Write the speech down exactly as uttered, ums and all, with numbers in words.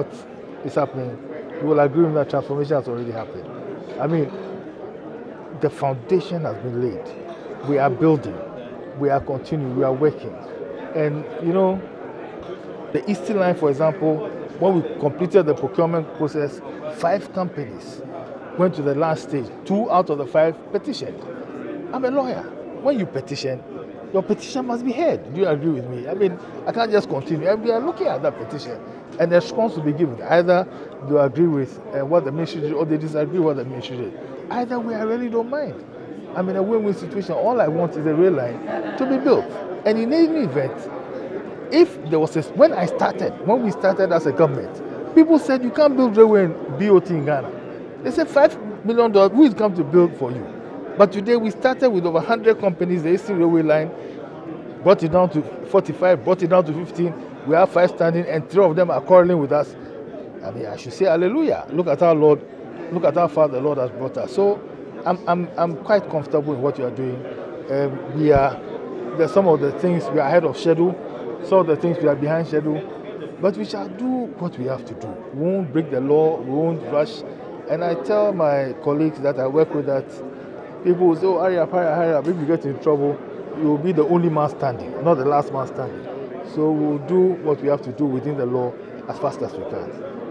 what is happening, you will agree with that transformation has already happened. I mean, the foundation has been laid. We are building. We are continuing. We are working. And, you know, the Eastern Line, for example, when we completed the procurement process, five companies went to the last stage. Two out of the five petitioned. I'm a lawyer. When you petition, your petition must be heard. Do you agree with me? I mean, I can't just continue. And we are looking at that petition, and a response will be given. Either they agree with uh, what the ministry did, or they disagree with what the ministry did. Either way, I really don't mind. I'm in a win-win situation. All I want is a rail line to be built. And in any event, if there was a, when I started, when we started as a government, people said you can't build railway and B O T in Ghana. They said five million dollars, who is come to build for you? But today we started with over one hundred companies, the Eastern Railway Line, brought it down to forty-five, brought it down to fifteen. We have five standing, and three of them are quarreling with us. I mean, I should say hallelujah. Look at our Lord, look at how far the Lord has brought us. So I'm, I'm, I'm quite comfortable in what you are doing. Um, we are, there's some of the things we are ahead of schedule, some of the things we are behind schedule, but we shall do what we have to do. We won't break the law, we won't rush. And I tell my colleagues that I work with that people will say, oh, hurry up, hurry up, hurry up. If you get in trouble, you will be the only man standing, not the last man standing. So we'll do what we have to do within the law as fast as we can.